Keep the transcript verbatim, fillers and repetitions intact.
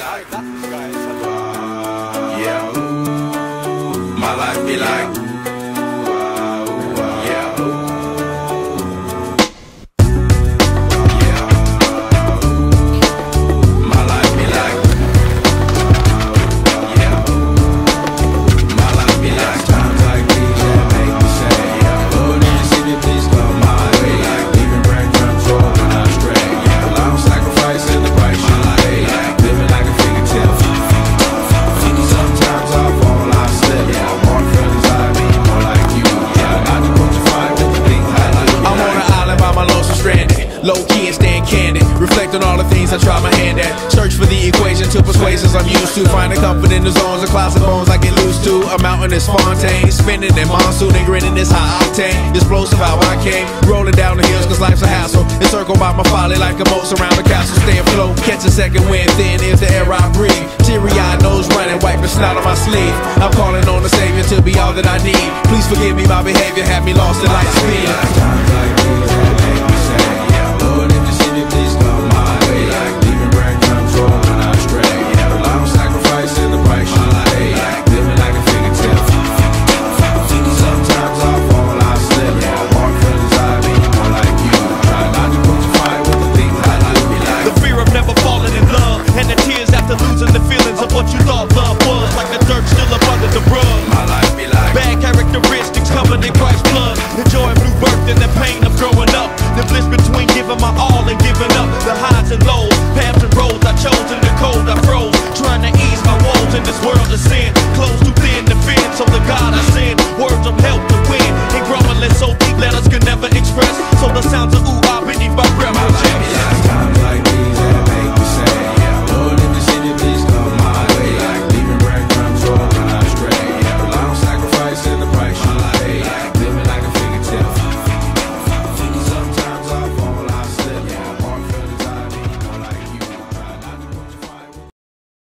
Yeah, my life be like, yeah, yeah, my life be like, yeah, my life be like. Times like these that make me say, yeah, Lord, in the city, please come my way. Like leaving brain control when I stray. Yeah, I'm sacrificing the price you pay. Like living like a fingertip. Sometimes I fall, I slip. Yeah, more feelings I be more like you. Yeah, not to put your fire with the things I like. I'm on an island by my lonesome stranded, low key and staying candid. Reflect on all the things I try my hand at. Search for the equation to persuasions I'm used to. Finding comfort in the zones of clouds and bones I get loose to. A mountain is Fontaine, spinning in monsoon and grinning this high octane. Explosive how I came, rolling down the hills cause life's a hassle. Encircled by my folly like a moat around the castle. Stay afloat, catch a second wind, thin is the air I breathe. Teary-eyed nose running, wiping snot on my sleeve. I'm calling on the Savior to be all that I need. Please forgive me, my behavior had me lost in light speed.